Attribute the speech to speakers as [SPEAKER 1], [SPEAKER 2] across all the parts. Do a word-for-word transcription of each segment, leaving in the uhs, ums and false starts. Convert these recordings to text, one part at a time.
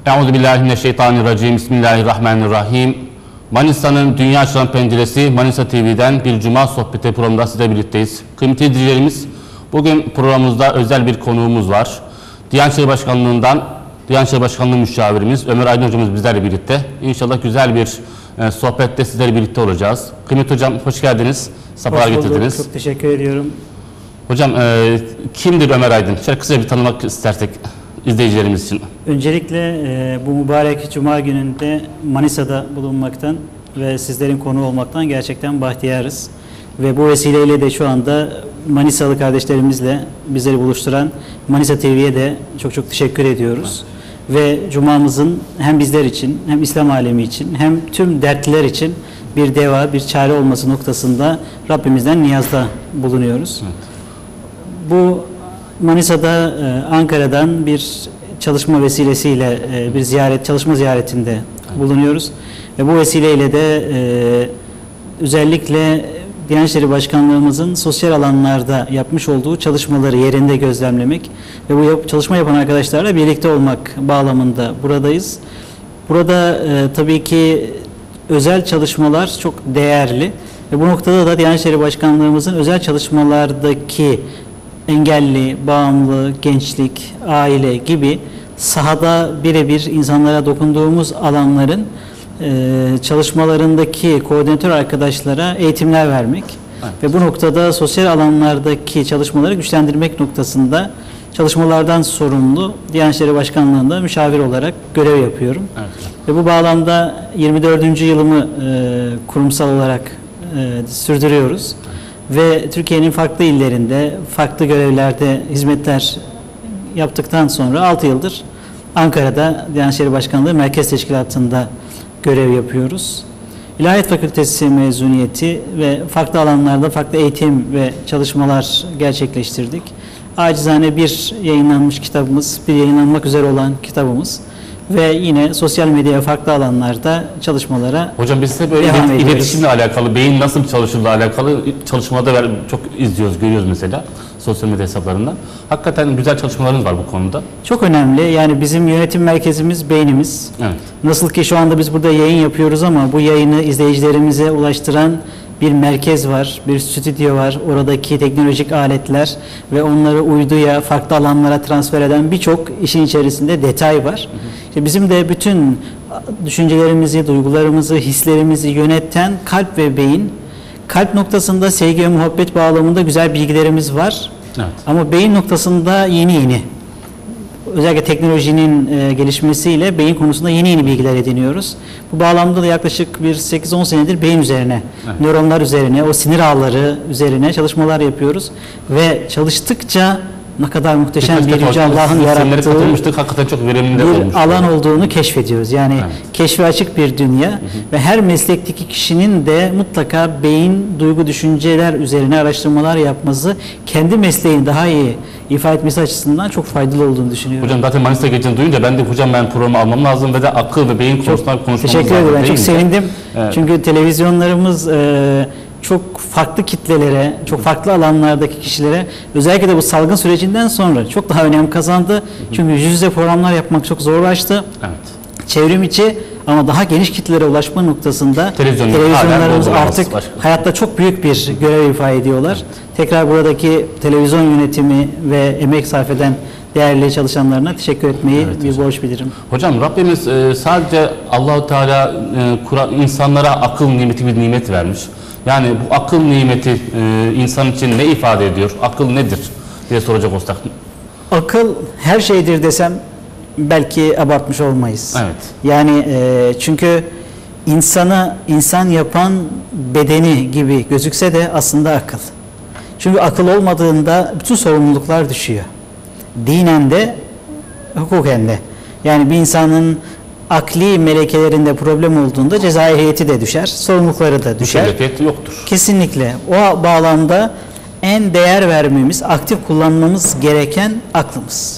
[SPEAKER 1] Euzubillahimineşşeytanirracim. Bismillahirrahmanirrahim. Manisa'nın Dünya Açılan Penceresi Manisa T V'den bir Cuma sohbeti programında sizle birlikteyiz. Kıymetli izleyicilerimiz, bugün programımızda özel bir konuğumuz var. Diyanet İşleri Başkanlığı'ndan Diyanet İşleri Başkanlığı Müşavirimiz Ömer Aydın Hocamız bizlerle birlikte. İnşallah güzel bir e, sohbette sizlerle birlikte olacağız. Kıymetli Hocam, hoş geldiniz. Safalar getirdiniz.
[SPEAKER 2] Çok teşekkür ediyorum.
[SPEAKER 1] Hocam, e, kimdir Ömer Aydın? Şöyle kısaca bir tanımak istersek izleyicilerimiz için.
[SPEAKER 2] Öncelikle e, bu mübarek Cuma gününde Manisa'da bulunmaktan ve sizlerin konu olmaktan gerçekten bahtiyarız. Ve bu vesileyle de şu anda Manisalı kardeşlerimizle bizleri buluşturan Manisa T V'ye de çok çok teşekkür ediyoruz. Ve Cuma'mızın hem bizler için hem İslam alemi için hem tüm dertliler için bir deva, bir çare olması noktasında Rabbimizden niyazda bulunuyoruz. Evet. Bu Manisa'da, Ankara'dan bir çalışma vesilesiyle bir ziyaret, çalışma ziyaretinde bulunuyoruz. Ve bu vesileyle de özellikle Diyanet İşleri Başkanlığımızın sosyal alanlarda yapmış olduğu çalışmaları yerinde gözlemlemek ve bu çalışma yapan arkadaşlarla birlikte olmak bağlamında buradayız. Burada tabii ki özel çalışmalar çok değerli ve bu noktada da Diyanet İşleri Başkanlığımızın özel çalışmalardaki engelli, bağımlı, gençlik, aile gibi sahada birebir insanlara dokunduğumuz alanların e, çalışmalarındaki koordinatör arkadaşlara eğitimler vermek, evet, ve bu noktada sosyal alanlardaki çalışmaları güçlendirmek noktasında çalışmalardan sorumlu Diyanet İşleri Başkanlığı'nda müşavir olarak görev yapıyorum. Evet. Ve bu bağlamda yirmi dördüncü yılımı e, kurumsal olarak e, sürdürüyoruz. Ve Türkiye'nin farklı illerinde, farklı görevlerde hizmetler yaptıktan sonra altı yıldır Ankara'da Diyanet İşleri Başkanlığı Merkez Teşkilatı'nda görev yapıyoruz. İlahiyat Fakültesi mezuniyeti ve farklı alanlarda farklı eğitim ve çalışmalar gerçekleştirdik. Acizane bir yayınlanmış kitabımız, bir yayınlanmak üzere olan kitabımız ve yine sosyal medya farklı alanlarda çalışmalara
[SPEAKER 1] Hocam biz size böyle ilet iletişimle alakalı, beyin nasıl çalışırla alakalı çalışmalarda çok izliyoruz, görüyoruz mesela sosyal medya hesaplarından. Hakikaten güzel çalışmalarınız var bu konuda.
[SPEAKER 2] Çok önemli. Yani bizim yönetim merkezimiz beynimiz. Evet. Nasıl ki şu anda biz burada yayın yapıyoruz ama bu yayını izleyicilerimize ulaştıran bir merkez var, bir stüdyo var. Oradaki teknolojik aletler ve onları uyduya, farklı alanlara transfer eden birçok işin içerisinde detay var. Hı hı. İşte bizim de bütün düşüncelerimizi, duygularımızı, hislerimizi yöneten kalp ve beyin. Kalp noktasında sevgi ve muhabbet bağlamında güzel bilgilerimiz var. Evet. Ama beyin noktasında yeni yeni. Özellikle teknolojinin e, gelişmesiyle beyin konusunda yeni yeni bilgiler ediniyoruz. Bu bağlamda da yaklaşık bir sekiz on senedir beyin üzerine, evet, nöronlar üzerine, o sinir ağları üzerine çalışmalar yapıyoruz. Ve çalıştıkça ne kadar muhteşem bir Yüce Allah'ın yarattığı
[SPEAKER 1] hakikaten çok verimli
[SPEAKER 2] bir alan olduğunu keşfediyoruz. Yani evet, keşfe açık bir dünya. Hı hı. Ve her meslekteki kişinin de mutlaka beyin, duygu, düşünceler üzerine araştırmalar yapması, kendi mesleğini daha iyi ifade etmesi açısından çok faydalı olduğunu düşünüyorum.
[SPEAKER 1] Hocam zaten Manisa geçen duyunca ben de hocam ben programı almam lazım ve de akıl ve beyin konusunda konuşmamız lazım.
[SPEAKER 2] Teşekkür ederim. Ben çok sevindim. Evet. Çünkü televizyonlarımız e, çok farklı kitlelere, çok farklı alanlardaki kişilere, özellikle de bu salgın sürecinden sonra çok daha önem kazandı. Hı hı. Çünkü yüz yüze programlar yapmak çok zorlaştı. Evet. Çevrim içi ama daha geniş kitlelere ulaşma noktasında Televizyon televizyonlarımız artık başka, hayatta çok büyük bir görev ifade ediyorlar. Evet. Tekrar buradaki televizyon yönetimi ve emek sarf eden değerli çalışanlarına teşekkür etmeyi evet, bir hocam. borç bilirim.
[SPEAKER 1] Hocam Rabbimiz e, sadece Allahu Teala e, insanlara akıl nimeti bir nimet vermiş. Yani bu akıl nimeti e, insan için ne ifade ediyor? Akıl nedir diye soracak olsak.
[SPEAKER 2] Akıl her şeydir desem belki abartmış olmayız. Evet. Yani e, çünkü insanı insan yapan bedeni gibi gözükse de aslında akıl. Çünkü akıl olmadığında bütün sorumluluklar düşüyor. Dinen de, hukuken de. Yani bir insanın akli melekelerinde problem olduğunda cezai heyeti de düşer, sorumlulukları da düşer.
[SPEAKER 1] Mükellefiyet yoktur.
[SPEAKER 2] Kesinlikle. O bağlamda en değer vermemiz, aktif kullanmamız gereken aklımız.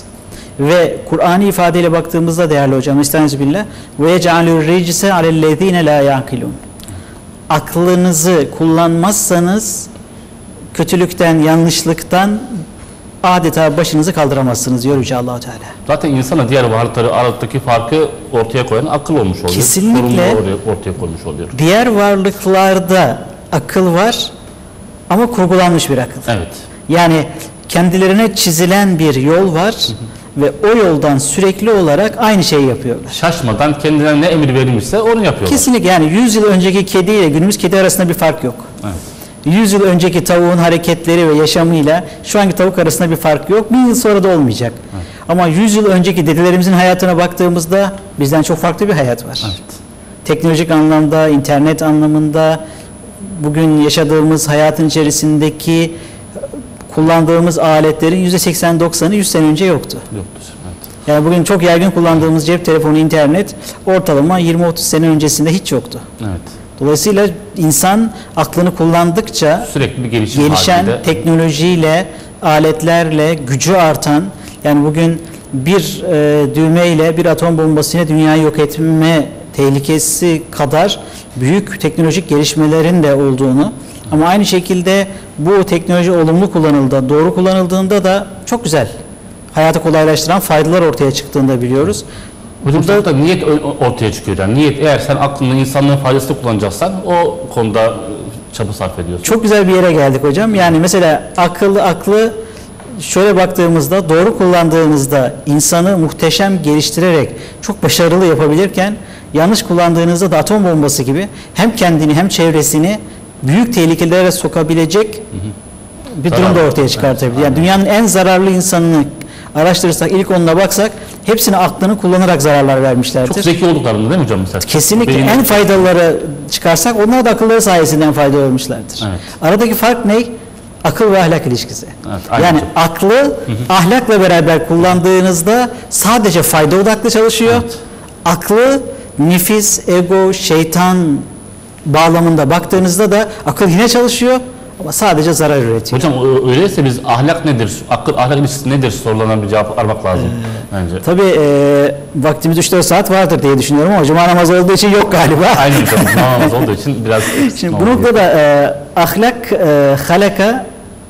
[SPEAKER 2] Ve Kur'an'ı ifadeyle baktığımızda değerli hocam, estağfirullah, ve yec'alur ricse alellezine la yaqilun. Aklınızı kullanmazsanız kötülükten, yanlışlıktan adeta başınızı kaldıramazsınız diyor Yüce Allah-u Teala.
[SPEAKER 1] Zaten insana diğer varlıkları aralıktaki farkı ortaya koyan akıl olmuş oluyor.
[SPEAKER 2] Kesinlikle.
[SPEAKER 1] Sorumluluğu ortaya koymuş oluyor.
[SPEAKER 2] Diğer varlıklarda akıl var ama kurgulanmış bir akıl.
[SPEAKER 1] Evet.
[SPEAKER 2] Yani kendilerine çizilen bir yol var ve o yoldan sürekli olarak aynı şeyi yapıyorlar.
[SPEAKER 1] Şaşmadan kendilerine ne emir verilmişse onu yapıyorlar.
[SPEAKER 2] Kesinlikle, yani yüz yıl önceki kedi ile günümüz kedi arasında bir fark yok.
[SPEAKER 1] Evet.
[SPEAKER 2] yüz yıl önceki tavuğun hareketleri ve yaşamıyla şu anki tavuk arasında bir fark yok. Bir yıl sonra da olmayacak. Evet. Ama yüz yıl önceki dedelerimizin hayatına baktığımızda bizden çok farklı bir hayat var.
[SPEAKER 1] Evet.
[SPEAKER 2] Teknolojik anlamda, internet anlamında, bugün yaşadığımız hayatın içerisindeki kullandığımız aletlerin yüzde seksen doksanı yüz sene önce yoktu.
[SPEAKER 1] Yoktur. Evet.
[SPEAKER 2] Yani bugün çok yaygın kullandığımız cep telefonu, internet ortalama yirmi otuz sene öncesinde hiç yoktu.
[SPEAKER 1] Evet.
[SPEAKER 2] Dolayısıyla insan aklını kullandıkça
[SPEAKER 1] Sürekli bir gelişim
[SPEAKER 2] gelişen
[SPEAKER 1] halinde.
[SPEAKER 2] teknolojiyle, aletlerle gücü artan, yani bugün bir e, düğmeyle bir atom bombasıyla dünyayı yok etme tehlikesi kadar büyük teknolojik gelişmelerin de olduğunu, ama aynı şekilde bu teknoloji olumlu kullanıldığında, doğru kullanıldığında da çok güzel hayatı kolaylaştıran faydalar ortaya çıktığını da biliyoruz.
[SPEAKER 1] Hocam burada da niyet ortaya çıkıyor. Yani niyet, eğer sen aklını insanlığın faydasını kullanacaksan o konuda çaba sarf ediyorsun.
[SPEAKER 2] Çok güzel bir yere geldik hocam. Yani mesela akıllı aklı şöyle baktığımızda, doğru kullandığınızda insanı muhteşem geliştirerek çok başarılı yapabilirken, yanlış kullandığınızda da atom bombası gibi hem kendini hem çevresini büyük tehlikelere sokabilecek hı hı. bir durum da ortaya çıkartabilir. Yani dünyanın en zararlı insanını araştırırsak, ilk onuna baksak, hepsine aklını kullanarak zararlar vermişlerdir.
[SPEAKER 1] Çok zeki olduklarında değil mi hocam mesela?
[SPEAKER 2] Kesinlikle.
[SPEAKER 1] Beyin...
[SPEAKER 2] En faydalıları çıkarsak onlar da akılları sayesinde en faydalı olmuşlardır.
[SPEAKER 1] Evet.
[SPEAKER 2] Aradaki fark ne? Akıl ve ahlak ilişkisi.
[SPEAKER 1] Evet,
[SPEAKER 2] yani
[SPEAKER 1] hocam.
[SPEAKER 2] aklı hı hı. ahlakla beraber kullandığınızda sadece fayda odaklı çalışıyor. Evet. Aklı nefis, ego, şeytan bağlamında baktığınızda da akıl yine çalışıyor ama sadece zarar üretiyor.
[SPEAKER 1] Hocam öyleyse biz ahlak nedir, akıl ahlak ilişkisi nedir sorulanan bir cevap aramak lazım ee, bence.
[SPEAKER 2] Tabii e, vaktimiz üç dört saat vardır diye düşünüyorum ama cuma namazı olduğu için yok galiba.
[SPEAKER 1] Aynen hocam, cuma namazı olduğu için biraz...
[SPEAKER 2] Şimdi bu noktada e, ahlak, e, halaka,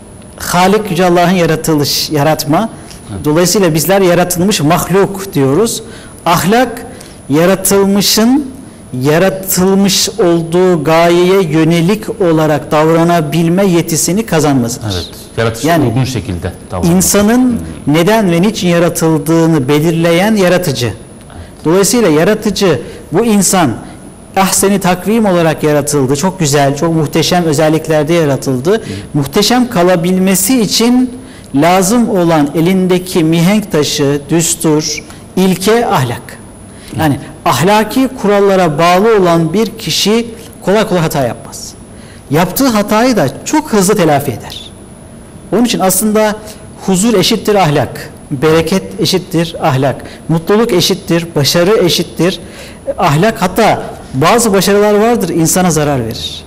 [SPEAKER 2] Halik Yüce Allah'ın yaratılış, yaratma. Evet. Dolayısıyla bizler yaratılmış mahluk diyoruz. Ahlak, yaratılmışın yaratılmış olduğu gayeye yönelik olarak davranabilme yetisini kazanmasıdır.
[SPEAKER 1] Evet, yaratışa
[SPEAKER 2] yani,
[SPEAKER 1] uygun şekilde davranmak.
[SPEAKER 2] İnsanın hmm. neden ve niçin yaratıldığını belirleyen yaratıcı. Evet. Dolayısıyla yaratıcı, bu insan ahseni takvim olarak yaratıldı. Çok güzel, çok muhteşem özelliklerde yaratıldı. Hmm. Muhteşem kalabilmesi için lazım olan elindeki mihenk taşı, düstur, ilke, ahlak. Yani ahlaki kurallara bağlı olan bir kişi kolay kolay hata yapmaz. Yaptığı hatayı da çok hızlı telafi eder. Onun için aslında huzur eşittir ahlak, bereket eşittir ahlak, mutluluk eşittir, başarı eşittir ahlak. Hatta bazı başarılar vardır insana zarar verir.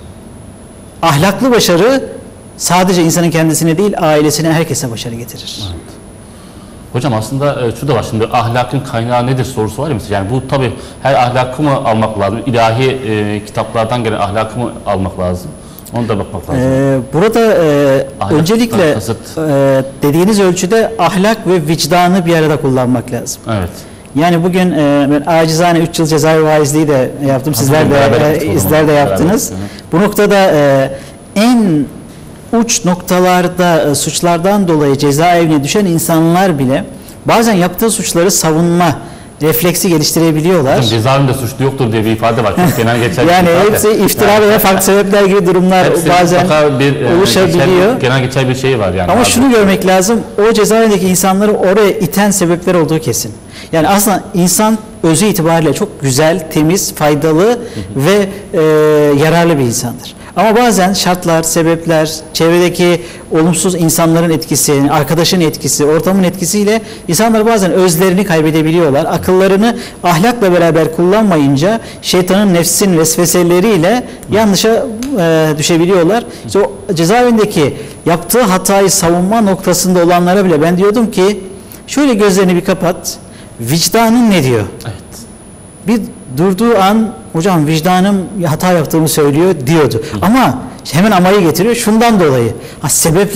[SPEAKER 2] Ahlaklı başarı sadece insanın kendisine değil, ailesine, herkese başarı getirir.
[SPEAKER 1] Evet. Hocam aslında şu da var, şimdi ahlakın kaynağı nedir sorusu var ya mesela, yani bu tabi her ahlakı mı almak lazım, ilahi e, kitaplardan gelen ahlakı mı almak lazım, onu da bakmak lazım.
[SPEAKER 2] Ee, burada e, öncelikle e, dediğiniz ölçüde ahlak ve vicdanı bir arada kullanmak lazım.
[SPEAKER 1] Evet.
[SPEAKER 2] Yani bugün e, ben acizane üç yıl cezaevi vaizliği de yaptım, sizler de e, izler de yaptınız. Bu noktada e, en uç noktalarda e, suçlardan dolayı cezaevine düşen insanlar bile bazen yaptığı suçları savunma refleksi geliştirebiliyorlar.
[SPEAKER 1] Hocam, cezaevinde suçlu yoktur diye bir ifade var. Çok genel geçer
[SPEAKER 2] yani
[SPEAKER 1] bir ifade.
[SPEAKER 2] hepsi iftira yani, veya farklı sebepler gibi durumlar bazen bir, oluşabiliyor.
[SPEAKER 1] Geçer, genel geçer bir şey var yani.
[SPEAKER 2] Ama
[SPEAKER 1] abi. Şunu
[SPEAKER 2] görmek lazım, o cezaevindeki insanları oraya iten sebepler olduğu kesin. Yani aslında insan özü itibariyle çok güzel, temiz, faydalı hı hı. ve e, yararlı bir insandır. Ama bazen şartlar, sebepler, çevredeki olumsuz insanların etkisi, arkadaşın etkisi, ortamın etkisiyle insanlar bazen özlerini kaybedebiliyorlar. Akıllarını ahlakla beraber kullanmayınca şeytanın, nefsin vesveseleriyle yanlışa e, düşebiliyorlar. İşte o cezaevindeki yaptığı hatayı savunma noktasında olanlara bile ben diyordum ki şöyle gözlerini bir kapat, vicdanın ne diyor?
[SPEAKER 1] Evet.
[SPEAKER 2] Bir durduğu an hocam vicdanım hata yaptığımı söylüyor diyordu. Hı. Ama hemen amayı getiriyor şundan dolayı. Ha, sebepler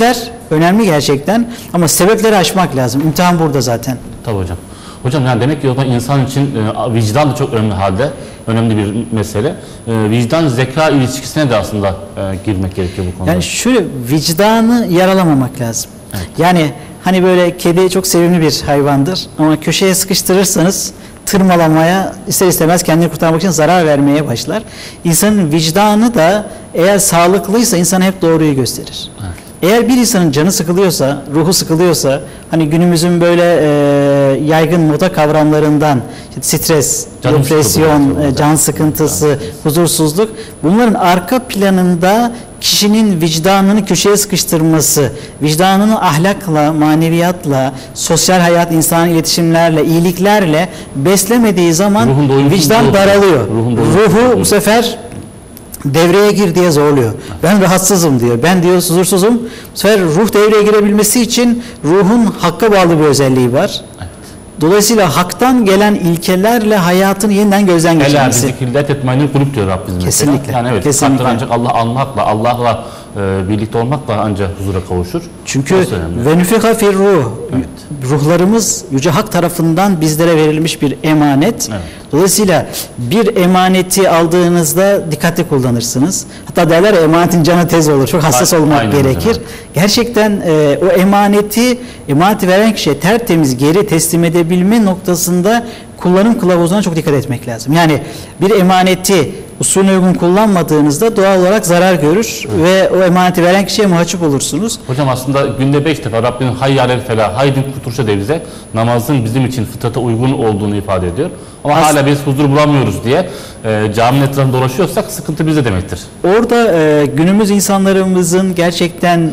[SPEAKER 2] önemli gerçekten ama sebepleri aşmak lazım. İmtihan burada zaten.
[SPEAKER 1] Tabii hocam. Hocam yani demek ki o zaman insan için e, vicdan da çok önemli halde. Önemli bir mesele. E, vicdan zeka ilişkisine de aslında e, girmek gerekiyor bu konuda.
[SPEAKER 2] Yani şöyle, vicdanı yaralamamak lazım.
[SPEAKER 1] Evet.
[SPEAKER 2] Yani hani böyle kedi çok sevimli bir hayvandır ama köşeye sıkıştırırsanız tırmalamaya, ister istemez kendini kurtarmak için zarar vermeye başlar. İnsanın vicdanı da eğer sağlıklıysa insana hep doğruyu gösterir.
[SPEAKER 1] Evet.
[SPEAKER 2] Eğer bir insanın canı sıkılıyorsa, ruhu sıkılıyorsa, hani günümüzün böyle e, yaygın moda kavramlarından işte stres,
[SPEAKER 1] Canım
[SPEAKER 2] depresyon,
[SPEAKER 1] sıkılıyor.
[SPEAKER 2] e, can sıkıntısı,
[SPEAKER 1] Evet.
[SPEAKER 2] huzursuzluk, bunların arka planında kişinin vicdanını köşeye sıkıştırması, vicdanını ahlakla, maneviyatla, sosyal hayat, insan iletişimlerle, iyiliklerle beslemediği zaman
[SPEAKER 1] Ruhun doyumsuz
[SPEAKER 2] vicdan
[SPEAKER 1] ruhu.
[SPEAKER 2] daralıyor.
[SPEAKER 1] Ruhun doyumsuz
[SPEAKER 2] Ruhu
[SPEAKER 1] ruhu.
[SPEAKER 2] bu sefer devreye gir diye zorluyor. Ben rahatsızım diyor. Ben diyor huzursuzum. Bu sefer ruh devreye girebilmesi için ruhun hakka bağlı bir özelliği var. Dolayısıyla haktan gelen ilkelerle hayatını yeniden gözden
[SPEAKER 1] Ela
[SPEAKER 2] geçirmesi.
[SPEAKER 1] bizikrillet etmenin kulüp diyor Rabbimiz mesela.
[SPEAKER 2] Kesinlikle,
[SPEAKER 1] Yani evet,
[SPEAKER 2] kesinlikle.
[SPEAKER 1] kalpten ancak Allah anmakla, Allah'la e, birlikte olmakla ancak huzura kavuşur.
[SPEAKER 2] Çünkü
[SPEAKER 1] Burası önemli.
[SPEAKER 2] ve nüfika fir ruh,
[SPEAKER 1] Evet.
[SPEAKER 2] ruhlarımız Yüce Hak tarafından bizlere verilmiş bir emanet.
[SPEAKER 1] Evet.
[SPEAKER 2] Dolayısıyla bir emaneti aldığınızda dikkatli kullanırsınız. Hatta derler ya, emanetin canı tez olur. Çok hassas
[SPEAKER 1] Aynen
[SPEAKER 2] olmak
[SPEAKER 1] hocam,
[SPEAKER 2] gerekir.
[SPEAKER 1] evet.
[SPEAKER 2] Gerçekten e, o emaneti, emaneti veren kişiye tertemiz geri teslim edebilme noktasında kullanım kılavuzuna çok dikkat etmek lazım. Yani bir emaneti usulüne uygun kullanmadığınızda doğal olarak zarar görür ve o emaneti veren kişiye mahcup olursunuz.
[SPEAKER 1] Hocam aslında günde beş defa Rabbinin hayyâlel felah, haydin kurtuluşa de bize namazın bizim için fıtrata uygun olduğunu ifade ediyor. Ama
[SPEAKER 2] As-
[SPEAKER 1] hala biz huzur bulamıyoruz diye e, caminin etrafında dolaşıyorsak sıkıntı bizde demektir.
[SPEAKER 2] Orada e, günümüz insanlarımızın gerçekten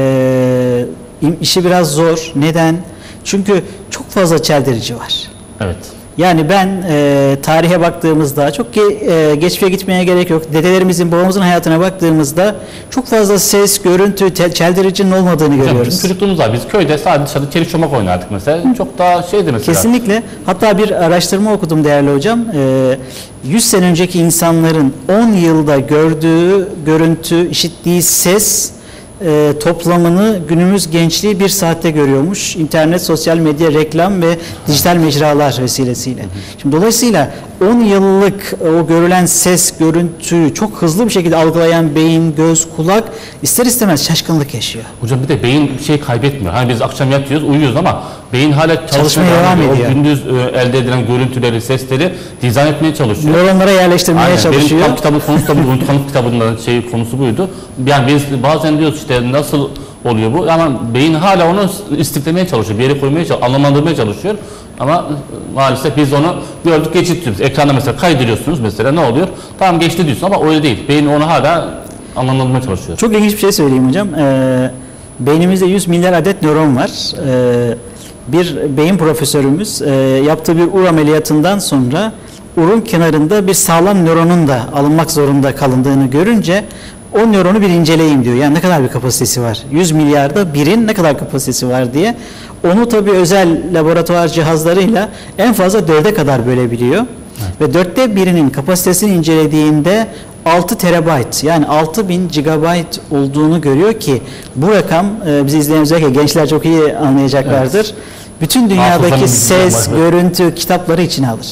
[SPEAKER 2] e, işi biraz zor. Neden? Çünkü çok fazla çeldirici var.
[SPEAKER 1] Evet.
[SPEAKER 2] Yani ben e, tarihe baktığımızda çok ge- e, geçmişe gitmeye gerek yok. Dedelerimizin, babamızın hayatına baktığımızda çok fazla ses, görüntü, te- çeldiricinin olmadığını
[SPEAKER 1] Hocam,
[SPEAKER 2] görüyoruz.
[SPEAKER 1] bizim çocukluğumuz var. Biz köyde sadece dışarıda çelik çomak oynardık mesela. Çok daha şeydi mesela.
[SPEAKER 2] Kesinlikle. Hatta bir araştırma okudum değerli hocam. Ee, yüz sene önceki insanların on yılda gördüğü görüntü, işittiği ses e, toplamını günümüz gençliği bir saatte görüyormuş. İnternet, sosyal medya, reklam ve dijital mecralar vesilesiyle. Şimdi dolayısıyla on yıllık o görülen ses, görüntüyü çok hızlı bir şekilde algılayan beyin, göz, kulak ister istemez şaşkınlık yaşıyor.
[SPEAKER 1] Hocam bir de beyin bir şey kaybetmiyor. Hani biz akşam yatıyoruz, uyuyoruz ama beyin hala çalışmaya
[SPEAKER 2] Çalışmaya
[SPEAKER 1] devam
[SPEAKER 2] devam
[SPEAKER 1] ediyor.
[SPEAKER 2] ediyor.
[SPEAKER 1] O gündüz e, elde edilen görüntüleri, sesleri dizayn etmeye çalışıyor.
[SPEAKER 2] Nöronlara yerleştirmeye
[SPEAKER 1] Aynen.
[SPEAKER 2] çalışıyor.
[SPEAKER 1] Benim kamp kitabı konusu da bu. Kanıt kitabının şey konusu buydu. Yani biz bazen diyoruz işte nasıl oluyor bu? Ama beyin hala onu istiflemeye çalışıyor. Bir yere koymaya çalışıyor, anlamlandırmaya çalışıyor. Ama maalesef biz onu gördük geçit diyoruz. Ekranda mesela kaydırıyorsunuz mesela ne oluyor? Tamam geçti diyorsun ama öyle değil. Beyin onu hala anlamlandırmaya çalışıyor.
[SPEAKER 2] Çok ilginç bir şey söyleyeyim hocam. Ee, beynimizde yüz milyar adet nöron var. Ee, bir beyin profesörümüz e, yaptığı bir ur ameliyatından sonra urun kenarında bir sağlam nöronun da alınmak zorunda kalındığını görünce o nöronu bir inceleyeyim diyor. Yani ne kadar bir kapasitesi var? yüz milyarda birin ne kadar kapasitesi var diye. Onu tabii özel laboratuvar cihazlarıyla en fazla dörde kadar bölebiliyor. Evet. Ve dörtte birinin kapasitesini incelediğinde altı terabayt yani altı bin gigabayt olduğunu görüyor ki bu rakam e, bizi izleyen özellikle gençler çok iyi anlayacaklardır. Evet. Bütün dünyadaki
[SPEAKER 1] Hafızanın
[SPEAKER 2] ses,
[SPEAKER 1] var.
[SPEAKER 2] görüntü, kitapları içine alır.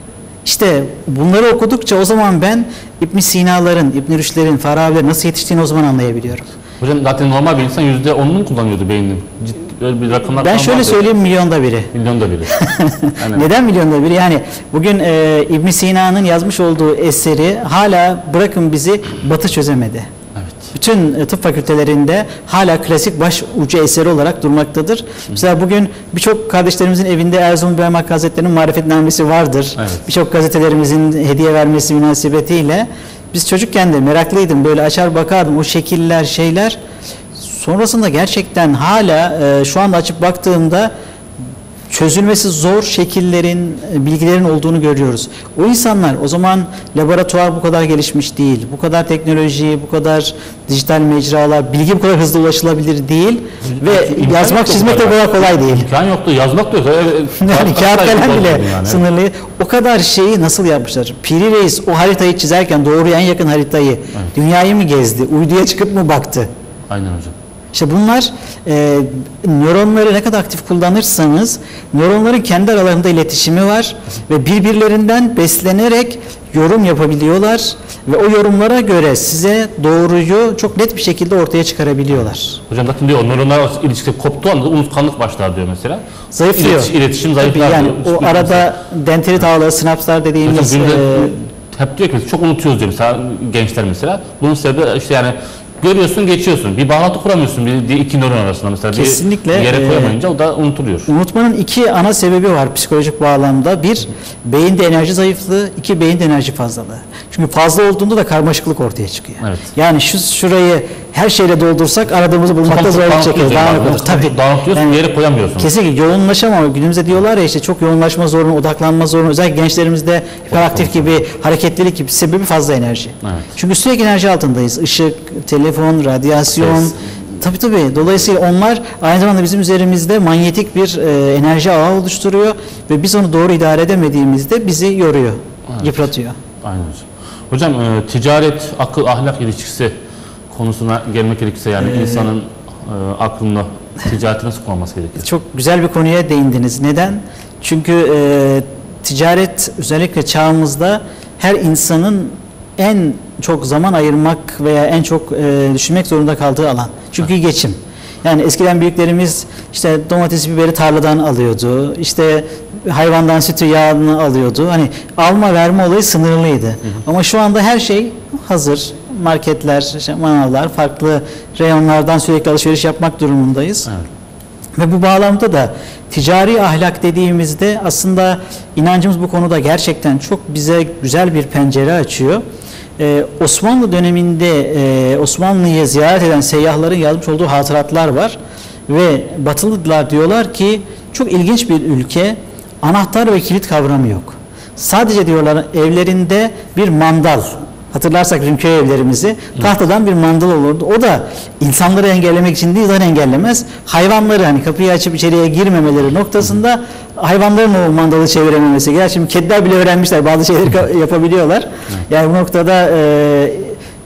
[SPEAKER 2] İşte bunları okudukça o zaman ben İbn Sina'ların, İbn Rüşd'lerin, Farabi'lerin nasıl yetiştiğini o zaman anlayabiliyorum.
[SPEAKER 1] Hocam zaten normal bir insan yüzde onunu mu kullanıyordu beyninin? Ciddi öyle bir rakamlar
[SPEAKER 2] Ben
[SPEAKER 1] falan
[SPEAKER 2] şöyle
[SPEAKER 1] vardı.
[SPEAKER 2] söyleyeyim, milyonda biri.
[SPEAKER 1] Milyonda biri. Aynen.
[SPEAKER 2] Neden milyonda biri? Yani bugün e, İbn Sina'nın yazmış olduğu eseri hala bırakın bizi Batı çözemedi.
[SPEAKER 1] Evet.
[SPEAKER 2] Bütün e, tıp fakültelerinde hala klasik baş ucu eseri olarak durmaktadır. Hı. Mesela bugün birçok kardeşlerimizin evinde Erzurum İbrahim Hakkı Hazretleri'nin marifetnamesi vardır. Evet. Birçok gazetelerimizin hediye vermesi münasebetiyle biz çocukken de meraklıydım. Böyle açar bakardım o şekiller, şeyler. Sonrasında gerçekten hala e, şu anda açıp baktığımda çözülmesi zor şekillerin, bilgilerin olduğunu görüyoruz. O insanlar o zaman laboratuvar bu kadar gelişmiş değil, bu kadar teknoloji, bu kadar dijital mecralar, bilgi bu kadar hızlı ulaşılabilir değil ve
[SPEAKER 1] İmkan
[SPEAKER 2] yazmak,
[SPEAKER 1] yoktu
[SPEAKER 2] çizmek de
[SPEAKER 1] bu
[SPEAKER 2] bu kadar kolay değil.
[SPEAKER 1] İmkan yoktu, yazmak da yok.
[SPEAKER 2] Yani kağıt kalem bile
[SPEAKER 1] yani.
[SPEAKER 2] sınırlı. O kadar şeyi nasıl yapmışlar? Piri Reis o haritayı çizerken doğruya en yakın haritayı, evet. Dünyayı mı gezdi, uyduya çıkıp mı baktı?
[SPEAKER 1] Aynen hocam.
[SPEAKER 2] İşte bunlar e, nöronları ne kadar aktif kullanırsanız nöronların kendi aralarında iletişimi var ve birbirlerinden beslenerek yorum yapabiliyorlar ve o yorumlara göre size doğruyu çok net bir şekilde ortaya çıkarabiliyorlar.
[SPEAKER 1] Hocam zaten diyor nöronlar ilişkisi koptuğu anda unutkanlık başlar diyor mesela.
[SPEAKER 2] Zayıflıyor.
[SPEAKER 1] İletişim, iletişim zayıflar
[SPEAKER 2] yani
[SPEAKER 1] diyor.
[SPEAKER 2] o arada dendrit ağları, sinapslar dediğimiz
[SPEAKER 1] Hocam, günde,
[SPEAKER 2] e,
[SPEAKER 1] hep diyor ki çok unutuyoruz diyor mesela gençler mesela. Bunun sebebi işte yani görüyorsun geçiyorsun. Bir bağlantı kuramıyorsun bir, bir iki nöron arasında mesela.
[SPEAKER 2] Kesinlikle,
[SPEAKER 1] Bir yere
[SPEAKER 2] e,
[SPEAKER 1] koyamayınca o da unutuluyor.
[SPEAKER 2] unutmanın iki ana sebebi var psikolojik bağlamda. Bir, beyinde enerji zayıflığı, iki, beyinde enerji fazlalığı. Çünkü fazla olduğunda da karmaşıklık ortaya çıkıyor.
[SPEAKER 1] Evet.
[SPEAKER 2] Yani şu şurayı her şeyle doldursak aradığımızı bulmakta
[SPEAKER 1] Çok
[SPEAKER 2] zorluk
[SPEAKER 1] dağınık
[SPEAKER 2] çekiyor.
[SPEAKER 1] diyorsun,
[SPEAKER 2] Dağınık
[SPEAKER 1] yani.
[SPEAKER 2] olur. Tabii.
[SPEAKER 1] Dağıtıyorsun,
[SPEAKER 2] Yani
[SPEAKER 1] bir yere koyamıyorsun.
[SPEAKER 2] Kesinlikle yoğunlaşamama. Günümüzde diyorlar ya işte çok yoğunlaşma zorunlu, odaklanma zorunlu. Özellikle gençlerimizde hiperaktif gibi, hareketlilik gibi sebebi fazla enerji.
[SPEAKER 1] Evet.
[SPEAKER 2] Çünkü sürekli enerji altındayız. Işık, telefon, radyasyon.
[SPEAKER 1] Ses.
[SPEAKER 2] Tabii tabii. Dolayısıyla onlar aynı zamanda bizim üzerimizde manyetik bir e, enerji ağı oluşturuyor ve biz onu doğru idare edemediğimizde bizi yoruyor,
[SPEAKER 1] Evet.
[SPEAKER 2] yıpratıyor.
[SPEAKER 1] Aynen hocam. Hocam e, ticaret, akıl, ahlak ilişkisi konusuna gelmek gerekirse yani
[SPEAKER 2] Ee,
[SPEAKER 1] insanın e, aklını ticareti nasıl kullanması gerekir?
[SPEAKER 2] Çok güzel bir konuya değindiniz. Neden? Çünkü e, ticaret özellikle çağımızda her insanın en çok zaman ayırmak veya en çok e, düşünmek zorunda kaldığı alan. Çünkü geçim. Yani eskiden büyüklerimiz işte domates, biberi tarladan alıyordu. İşte hayvandan sütü, yağını alıyordu. Hani alma verme olayı sınırlıydı. Hı hı. Ama şu anda her şey hazır. Marketler, işte manavlar, farklı reyonlardan sürekli alışveriş yapmak durumundayız.
[SPEAKER 1] Evet.
[SPEAKER 2] Ve bu bağlamda da ticari ahlak dediğimizde aslında inancımız bu konuda gerçekten çok bize güzel bir pencere açıyor. Ee, Osmanlı döneminde e, Osmanlı'yı ziyaret eden seyyahların yazmış olduğu hatıratlar var ve Batılılar diyorlar ki çok ilginç bir ülke, anahtar ve kilit kavramı yok. Sadece diyorlar evlerinde bir mandal, hatırlarsak bizim köy evlerimizi, tahtadan bir mandal olurdu. O da insanları engellemek için değil, zaten engellemez. Hayvanları hani kapıyı açıp içeriye girmemeleri noktasında hayvanların o mandalı çevirememesi. Gerçi şimdi kediler bile öğrenmişler, bazı şeyleri yapabiliyorlar. Yani bu noktada e,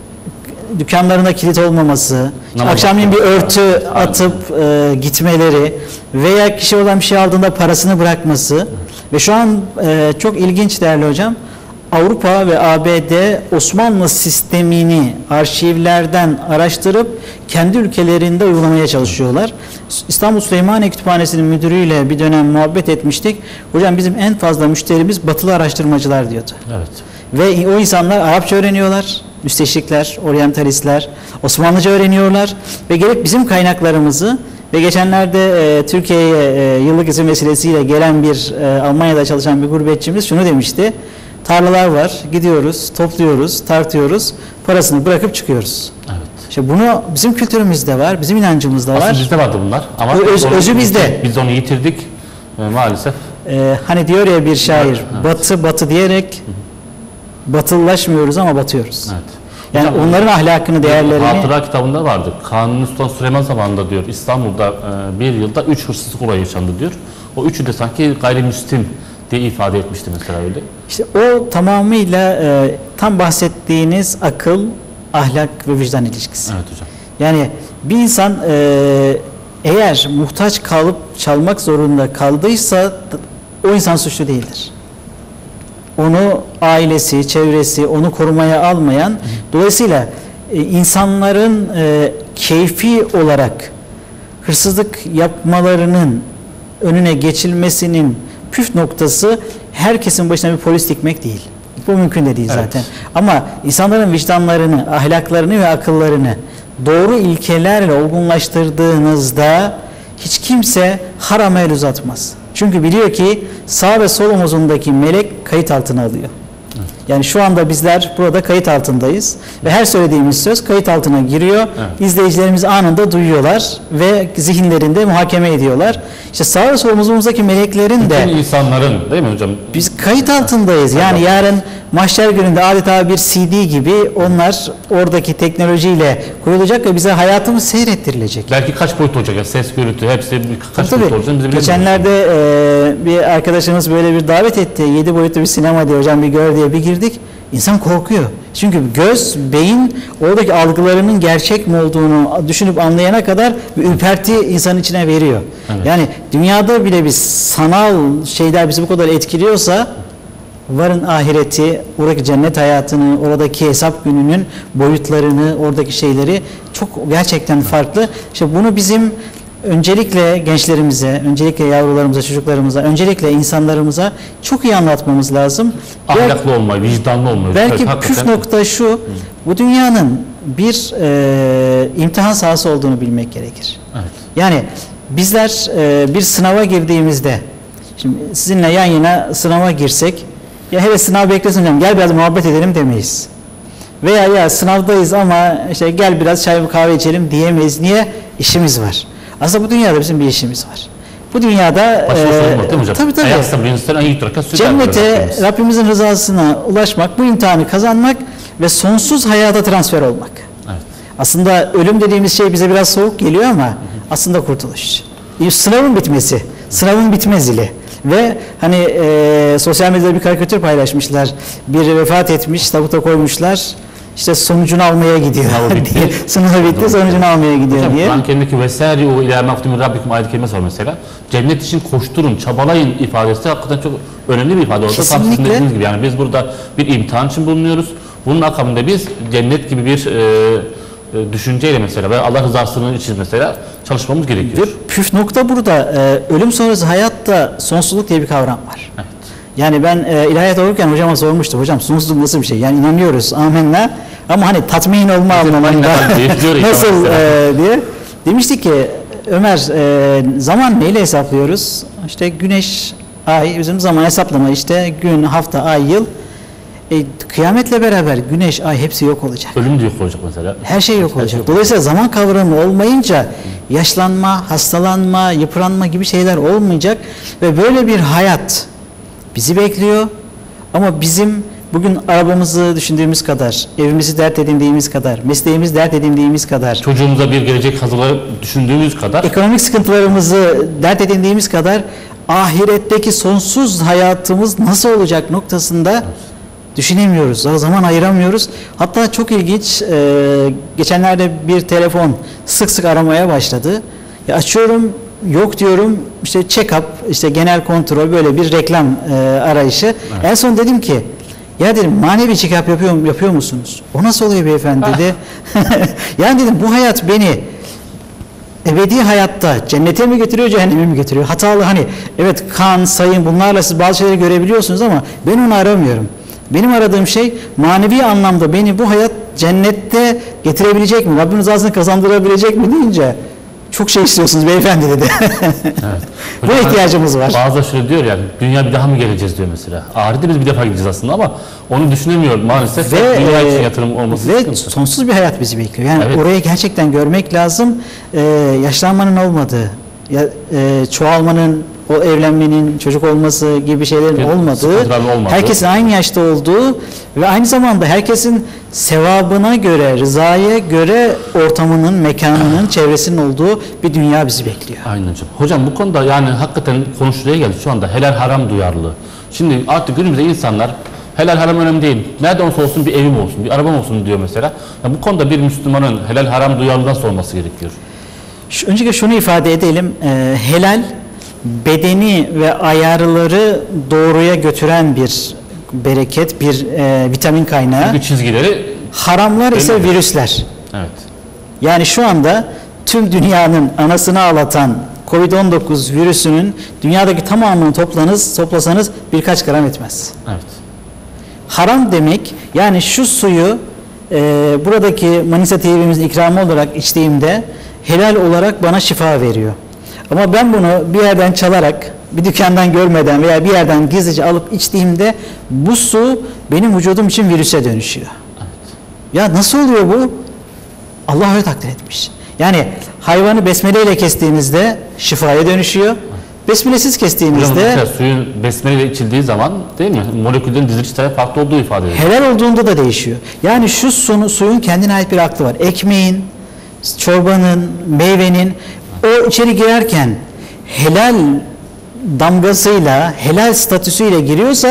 [SPEAKER 2] dükkanlarına kilit olmaması,
[SPEAKER 1] Namaz
[SPEAKER 2] akşamleyin bir
[SPEAKER 1] yapıyor.
[SPEAKER 2] örtü atıp e, gitmeleri veya kişi oradan bir şey aldığında parasını bırakması ve şu an e, çok ilginç değerli hocam, Avrupa ve A B D Osmanlı sistemini arşivlerden araştırıp kendi ülkelerinde uygulamaya çalışıyorlar. İstanbul Süleymaniye Kütüphanesi'nin müdürüyle bir dönem muhabbet etmiştik. Hocam bizim en fazla müşterimiz batılı araştırmacılar diyordu.
[SPEAKER 1] Evet.
[SPEAKER 2] Ve o insanlar Arapça öğreniyorlar, müsteşrikler, oryantalistler, Osmanlıca öğreniyorlar ve gelip bizim kaynaklarımızı ve geçenlerde e, Türkiye'ye e, yıllık izin vesilesiyle gelen bir e, Almanya'da çalışan bir gurbetçimiz şunu demişti. Tarlalar var, gidiyoruz, topluyoruz, tartıyoruz, parasını bırakıp çıkıyoruz.
[SPEAKER 1] Evet.
[SPEAKER 2] İşte bunu bizim kültürümüzde var, bizim inancımızda var.
[SPEAKER 1] Aslında bizde vardı bunlar ama
[SPEAKER 2] O öz-
[SPEAKER 1] onu-
[SPEAKER 2] özü bizde.
[SPEAKER 1] Biz onu yitirdik e, maalesef.
[SPEAKER 2] Ee, hani diyor ya bir şair,
[SPEAKER 1] Evet.
[SPEAKER 2] batı batı diyerek batılılaşmıyoruz ama batıyoruz.
[SPEAKER 1] Evet.
[SPEAKER 2] Yani
[SPEAKER 1] Hocam,
[SPEAKER 2] onların ahlakını, değerlerini...
[SPEAKER 1] Hatıra kitabında vardı. Kanuni Sultan Süleyman zamanında diyor İstanbul'da e, bir yılda üç hırsızlık olayı yaşandı diyor. O üçü de sanki gayrimüslim diye ifade etmişti mesela öyle.
[SPEAKER 2] İşte o tamamıyla e, tam bahsettiğiniz akıl, ahlak ve vicdan ilişkisi.
[SPEAKER 1] Evet hocam.
[SPEAKER 2] Yani bir insan e, eğer muhtaç kalıp çalmak zorunda kaldıysa o insan suçlu değildir. Onu ailesi, çevresi, onu korumaya almayan, dolayısıyla e, insanların e, keyfi olarak hırsızlık yapmalarının önüne geçilmesinin püf noktası herkesin başına bir polis dikmek değil. Bu mümkün de değil
[SPEAKER 1] Evet.
[SPEAKER 2] zaten. Ama insanların vicdanlarını, ahlaklarını ve akıllarını doğru ilkelerle olgunlaştırdığınızda hiç kimse harama el uzatmaz. Çünkü biliyor ki sağ ve sol omuzundaki melek kayıt altına alıyor. Yani şu anda bizler burada kayıt altındayız ve her söylediğimiz söz kayıt altına giriyor.
[SPEAKER 1] Evet.
[SPEAKER 2] İzleyicilerimiz anında duyuyorlar ve zihinlerinde muhakeme ediyorlar. İşte sağ ve sol omuzumuzdaki meleklerin de
[SPEAKER 1] Bütün insanların değil mi hocam?
[SPEAKER 2] biz kayıt altındayız. Yani yarın mahşer gününde adeta bir C D gibi onlar oradaki teknolojiyle koyulacak ve bize hayatımız seyrettirilecek.
[SPEAKER 1] Belki kaç boyut olacak ya ses, görüntü hepsi bir- kaç
[SPEAKER 2] Tabii,
[SPEAKER 1] boyut olacak bize bilemiyoruz.
[SPEAKER 2] geçenlerde e, bir arkadaşımız böyle bir davet etti. Yedi boyutlu bir sinema diye, hocam bir gör diye bir girdik. İnsan korkuyor. Çünkü göz, beyin oradaki algılarının gerçek mi olduğunu düşünüp anlayana kadar bir ürperti insanın içine veriyor.
[SPEAKER 1] Evet.
[SPEAKER 2] Yani dünyada bile bir sanal şeyler bizi bu kadar etkiliyorsa, varın ahireti, oradaki cennet hayatını, oradaki hesap gününün boyutlarını, oradaki şeyleri çok gerçekten farklı. İşte bunu bizim öncelikle gençlerimize, öncelikle yavrularımıza, çocuklarımıza, öncelikle insanlarımıza çok iyi anlatmamız lazım.
[SPEAKER 1] Ahlaklı olmayı, vicdanlı olmayı.
[SPEAKER 2] Belki
[SPEAKER 1] Evet,
[SPEAKER 2] püf nokta şu, bu dünyanın bir e, imtihan sahası olduğunu bilmek gerekir.
[SPEAKER 1] Evet.
[SPEAKER 2] Yani bizler e, bir sınava girdiğimizde, şimdi sizinle yan yana sınava girsek, ya hele sınav beklesin hocam, gel biraz muhabbet edelim demeyiz. Veya ya sınavdayız ama işte gel biraz çay kahve içelim diyemeyiz. Niye? İşimiz var. Aslında bu dünyada bizim bir işimiz var. Bu dünyada
[SPEAKER 1] Başka
[SPEAKER 2] e,
[SPEAKER 1] sorun yok değil mi hocam?
[SPEAKER 2] tabii tabii.
[SPEAKER 1] Ayakta bir insan ayı durarak süper
[SPEAKER 2] Cennete, Rabbimizin rızasına ulaşmak, bu imtihanı kazanmak ve sonsuz hayata transfer olmak.
[SPEAKER 1] Evet.
[SPEAKER 2] Aslında ölüm dediğimiz şey bize biraz soğuk geliyor ama hı hı. aslında kurtuluş. Sınavın bitmesi, sınavın bitme zili. Ve hani e, sosyal medyada bir karikatür paylaşmışlar. Biri vefat etmiş, tabuta koymuşlar. İşte sonucunu almaya gidiyor.
[SPEAKER 1] Sınavı bitti.
[SPEAKER 2] Sınavı bitti, sonucunu almaya gidiyor
[SPEAKER 1] Hocam,
[SPEAKER 2] diye.
[SPEAKER 1] Kur'an-ı Kerim'deki vesâri'û ilâ mağfirâtin rabbikum ayet-i kerimesi var mesela. Cennet için koşturun, çabalayın ifadesi hakikaten çok önemli bir ifade orada. Tam sizin dediğiniz gibi yani biz burada bir imtihan için bulunuyoruz. Bunun akabinde biz cennet gibi bir e, e, düşünceyle mesela ve Allah rızasının için mesela çalışmamız gerekiyor.
[SPEAKER 2] Ve püf nokta burada. E, ölüm sonrası hayatta sonsuzluk diye bir kavram var. Evet. Yani ben e, ilahiyat okurken hocama sormuştum. Hocam sonsuzluk nasıl bir şey? Yani inanıyoruz, amenna. Ama hani tatmin olma anlamında nasıl e, diye. Demiştik ki Ömer, e, zaman neyle hesaplıyoruz? İşte güneş, ay, bizim zaman hesaplama işte gün, hafta, ay, yıl. E, kıyametle beraber güneş, ay hepsi yok olacak.
[SPEAKER 1] Ölüm de yok olacak mesela.
[SPEAKER 2] Her şey yok olacak. Dolayısıyla zaman kavramı olmayınca yaşlanma, hastalanma, yıpranma gibi şeyler olmayacak ve böyle bir hayat bizi bekliyor. Ama bizim bugün arabamızı düşündüğümüz kadar, evimizi dert edindiğimiz kadar, mesleğimizi dert edindiğimiz kadar,
[SPEAKER 1] çocuğumuza bir gelecek hazırlayıp düşündüğümüz kadar,
[SPEAKER 2] ekonomik sıkıntılarımızı dert edindiğimiz kadar ahiretteki sonsuz hayatımız nasıl olacak noktasında düşünemiyoruz. Zaman ayıramıyoruz. Hatta çok ilginç, e, geçenlerde bir telefon sık sık aramaya başladı. Ya açıyorum, yok diyorum, işte check-up, işte genel kontrol, böyle bir reklam e, arayışı. Evet. En son dedim ki, ya dedim manevi check-up yapıyor, yapıyor musunuz? O nasıl oluyor beyefendi dedi. Yani dedim bu hayat beni ebedi hayatta cennete mi götürüyor, cehenneme mi götürüyor? Hatalı hani evet kan, sayın bunlarla siz bazı şeyleri görebiliyorsunuz ama ben onu aramıyorum. Benim aradığım şey manevi anlamda beni bu hayat cennette getirebilecek mi? Rabbin rızasını kazandırabilecek mi deyince çok şey istiyorsunuz beyefendi dedi. Evet. Buna ihtiyacımız var.
[SPEAKER 1] Bazıları şöyle diyor yani dünya bir daha mı geleceğiz diyor mesela. Ahirette biz bir defa gideceğiz aslında ama onu düşünemiyor maalesef.
[SPEAKER 2] Ve,
[SPEAKER 1] dünya için yatırım olması
[SPEAKER 2] ve
[SPEAKER 1] sıkıntı.
[SPEAKER 2] sonsuz bir hayat bizi bekliyor. Yani
[SPEAKER 1] evet.
[SPEAKER 2] orayı gerçekten görmek lazım. Ee, yaşlanmanın olmadığı, ya, e, çoğalmanın, o evlenmenin, çocuk olması gibi şeylerin
[SPEAKER 1] evet,
[SPEAKER 2] olmadığı,
[SPEAKER 1] olmadığı,
[SPEAKER 2] herkesin aynı yaşta olduğu ve aynı zamanda herkesin sevabına göre, rızaya göre ortamının, mekanının, çevresinin olduğu bir dünya bizi bekliyor.
[SPEAKER 1] Aynen hocam. Hocam bu konuda yani hakikaten konuşuluya geldi şu anda helal haram duyarlılığı. Şimdi artık günümüzde insanlar helal haram önemli değil. Nerede olsa olsun bir evim olsun, bir arabam olsun diyor mesela. Yani bu konuda bir Müslümanın helal haram duyarlılığından sorması gerekiyor.
[SPEAKER 2] Şu, öncelikle şunu ifade edelim. E, helal bedeni ve ayarları doğruya götüren bir bereket, bir e, vitamin kaynağı.
[SPEAKER 1] Çünkü çizgileri
[SPEAKER 2] haramlar ise virüsler.
[SPEAKER 1] Evet.
[SPEAKER 2] Yani şu anda tüm dünyanın anasını ağlatan kovid on dokuz virüsünün dünyadaki tamamını toplanız, toplasanız birkaç gram etmez.
[SPEAKER 1] Evet.
[SPEAKER 2] Haram demek yani şu suyu e, buradaki Manisa T V'mizin ikramı olarak içtiğimde helal olarak bana şifa veriyor. Ama ben bunu bir yerden çalarak, bir dükkandan görmeden veya bir yerden gizlice alıp içtiğimde bu su benim vücudum için virüse dönüşüyor. Evet. Ya nasıl oluyor bu? Allah öyle takdir etmiş. Yani hayvanı besmele ile kestiğinizde şifaya dönüşüyor. Besmelesiz kestiğinizde
[SPEAKER 1] Hocam, suyun besmele ile içildiği zaman değil mi? Moleküllerin dizilişleri farklı olduğu ifade ediyor.
[SPEAKER 2] Helal olduğunda da değişiyor. Yani şu suyun, suyun kendine ait bir aklı var. Ekmeğin, çorbanın, meyvenin o içeri girerken helal damgasıyla, helal statüsüyle giriyorsa hı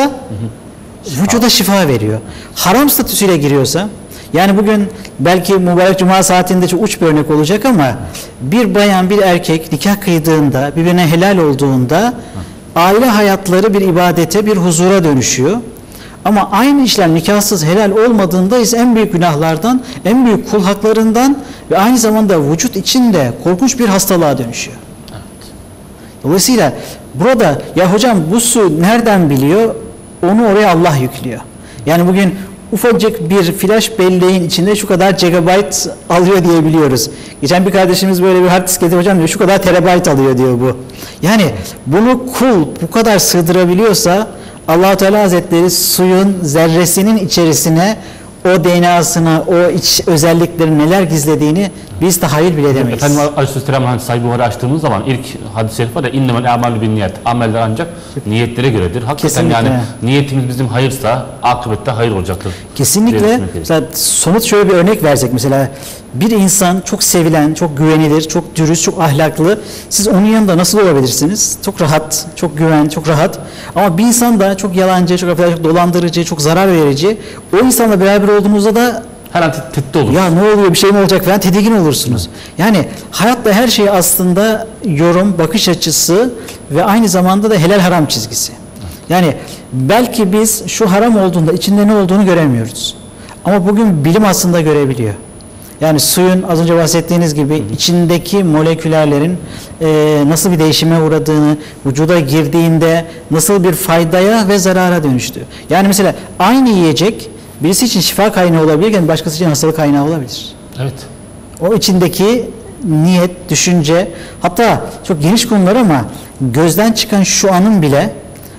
[SPEAKER 2] hı. vücuda şifa veriyor. Haram statüsüyle giriyorsa, yani bugün belki mübarek cuma saatinde çok uç bir örnek olacak ama bir bayan bir erkek nikah kıydığında, birbirine helal olduğunda aile hayatları bir ibadete, bir huzura dönüşüyor. Ama aynı işlem nikahsız helal olmadığında ise en büyük günahlardan, en büyük kul haklarından ve aynı zamanda vücut içinde korkunç bir hastalığa dönüşüyor. Evet. Dolayısıyla burada ya hocam bu su nereden biliyor? Onu oraya Allah yüklüyor. Yani bugün ufacık bir flash belleğin içinde şu kadar gigabyte alıyor diyebiliyoruz. Geçen bir kardeşimiz böyle bir hard disk getirdi, hocam diyor şu kadar terabyte alıyor diyor bu. Yani bunu kul bu kadar sığdırabiliyorsa Allah-u Teala Hazretleri suyun zerresinin içerisine o D N A'sına, o iç özelliklerin neler gizlediğini biz tahayyül bile edemeyiz.
[SPEAKER 1] Efendim Aleyhisselam hani Sahih Buhari açtığımız zaman ilk hadis-i şerif var ya innemel a'malu binniyat. Ameller ancak niyetlere göredir. Hakikaten kesinlikle. Yani niyetimiz bizim hayırsa akıbette hayır olacaktır.
[SPEAKER 2] Kesinlikle. Mesela somut şöyle bir örnek versek, mesela bir insan çok sevilen, çok güvenilir, çok dürüst, çok ahlaklı. Siz onun yanında nasıl olabilirsiniz? Çok rahat, çok güven, çok rahat. Ama bir insan da çok yalancı, çok affedersin, çok dolandırıcı, çok zarar verici. O insanla beraber olduğunuzda da
[SPEAKER 1] her an tetikte olur.
[SPEAKER 2] Ya ne oluyor, bir şey mi olacak falan tedirgin olursunuz. Yani hayatta her şey aslında yorum, bakış açısı ve aynı zamanda da helal haram çizgisi. Yani belki biz şu haram olduğunda içinde ne olduğunu göremiyoruz. Ama bugün bilim aslında görebiliyor. Yani suyun az önce bahsettiğiniz gibi içindeki moleküllerin e, nasıl bir değişime uğradığını, vücuda girdiğinde nasıl bir faydaya ve zarara dönüştüğü. Yani mesela aynı yiyecek birisi için şifa kaynağı olabilirken başkası için hastalık kaynağı olabilir.
[SPEAKER 1] Evet.
[SPEAKER 2] O içindeki niyet, düşünce, hatta çok geniş konular ama gözden çıkan şu anın bile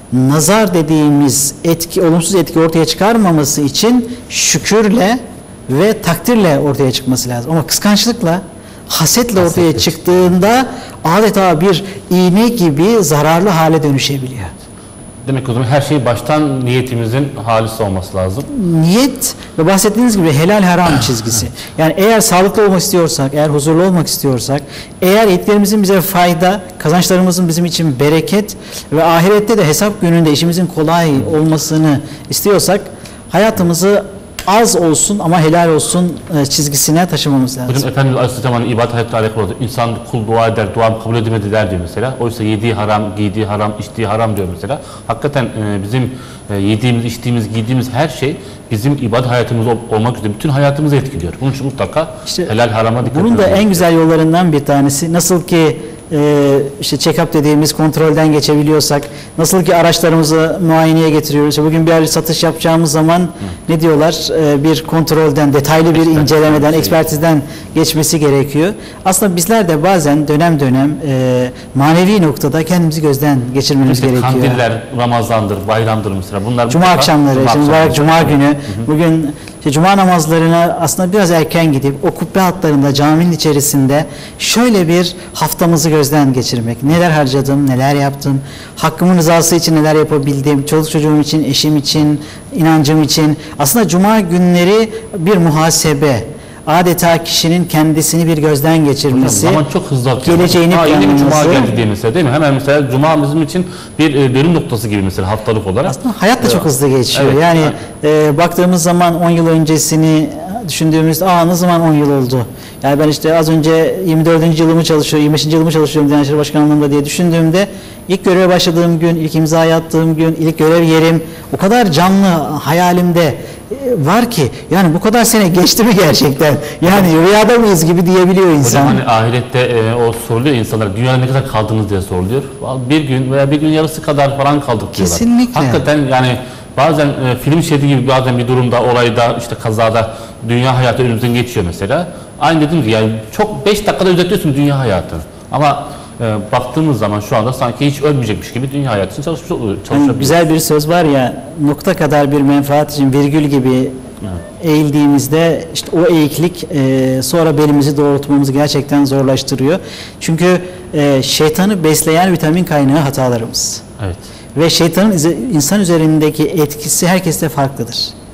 [SPEAKER 2] nazar dediğimiz etki, olumsuz etki ortaya çıkarmaması için şükürle ve takdirle ortaya çıkması lazım. Ama kıskançlıkla, hasetle ortaya Haset çıktığında adeta bir iğne gibi zararlı hale dönüşebiliyor.
[SPEAKER 1] Demek ki o zaman her şey baştan niyetimizin halis olması lazım.
[SPEAKER 2] Niyet ve bahsettiğiniz gibi helal haram çizgisi. Yani eğer sağlıklı olmak istiyorsak, eğer huzurlu olmak istiyorsak, eğer etkilerimizin bize fayda, kazançlarımızın bizim için bereket ve ahirette de hesap gününde işimizin kolay olmasını istiyorsak hayatımızı az olsun ama helal olsun çizgisine taşımamız lazım.
[SPEAKER 1] Hocam Efendimiz Aleyhisselam'ın ibadet hayatıyla alakalı oldu. İnsan kul dua eder, duam kabul edilmedi der diyor mesela. Oysa yediği haram, giydiği haram, içtiği haram diyor mesela. Hakikaten e, bizim e, yediğimiz, içtiğimiz, giydiğimiz her şey bizim ibadet hayatımız ol, olmak üzere bütün hayatımızı etkiliyor. Bunun için mutlaka işte, helal harama dikkat etmemiz.
[SPEAKER 2] Bunun da en güzel yollarından bir tanesi, nasıl ki Ee, işte check-up dediğimiz kontrolden geçebiliyorsak, nasıl ki araçlarımızı muayeneye getiriyoruz. İşte bugün bir satış yapacağımız zaman Hı. ne diyorlar? Ee, bir kontrolden, detaylı bir Expert, incelemeden, şey. ekspertizden geçmesi gerekiyor. Aslında bizler de bazen dönem dönem e, manevi noktada kendimizi gözden geçirmemiz işte gerekiyor.
[SPEAKER 1] Kandiller, Ramazan'dır, bayramdır mesela. Bunlar
[SPEAKER 2] Cuma akşamları, Cuma, şimdi akşamları. Cuma günü. Hı hı. Bugün işte Cuma namazlarına aslında biraz erken gidip o kubbe hatlarında caminin içerisinde şöyle bir haftamızı gözden geçirmek. Neler harcadım, neler yaptım, hakkımın rızası için neler yapabildim, çoluk çocuğum için, eşim için, inancım için. Aslında Cuma günleri bir muhasebe. Adeta kişinin kendisini bir gözden geçirmesi,
[SPEAKER 1] zaman çok hızlı akıyor.
[SPEAKER 2] Geleceğini
[SPEAKER 1] ha,
[SPEAKER 2] planlaması.
[SPEAKER 1] Yeni bir Cuma geldi diye mesela, değil mi? Hemen mesela Cuma bizim için bir e, dönüm noktası gibi mesela haftalık olarak.
[SPEAKER 2] Aslında hayat da çok hızlı geçiyor.
[SPEAKER 1] Evet,
[SPEAKER 2] yani
[SPEAKER 1] evet.
[SPEAKER 2] E, baktığımız zaman on yıl öncesini düşündüğümüzde aa ne zaman on yıl oldu? Yani ben işte az önce yirmi dördüncü yılımı çalışıyorum, yirmi beşinci yılımı çalışıyorum Diyanet İşleri Başkanlığı'nda diye düşündüğümde ilk göreve başladığım gün, ilk imzayı attığım gün, ilk görev yerim o kadar canlı hayalimde var ki yani bu kadar sene geçti mi gerçekten? Yani rüyada mıyız gibi diyebiliyor insan.
[SPEAKER 1] Hocam hani ahirette e, o soruluyor insanlara, dünyada ne kadar kaldınız diye soruluyor. Bir gün veya bir gün yarısı kadar falan kaldık diyorlar.
[SPEAKER 2] Kesinlikle.
[SPEAKER 1] Hakikaten yani bazen e, film şeridi gibi bazen bir durumda, olayda, işte kazada dünya hayatı önümüzden geçiyor mesela. Aynı dediğim gibi yani çok beş dakikada özetliyorsun dünya hayatını. Ama e, baktığımız zaman şu anda sanki hiç ölmeyecekmiş gibi dünya hayatı için çalışmış çalışabiliyoruz.
[SPEAKER 2] Yani güzel bir söz var ya, nokta kadar bir menfaat için virgül gibi evet. eğildiğimizde işte o eğiklik e, sonra belimizi doğrultmamızı gerçekten zorlaştırıyor. Çünkü e, şeytanı besleyen vitamin kaynağı hatalarımız.
[SPEAKER 1] Evet.
[SPEAKER 2] Ve şeytanın insan üzerindeki etkisi herkeste farklıdır.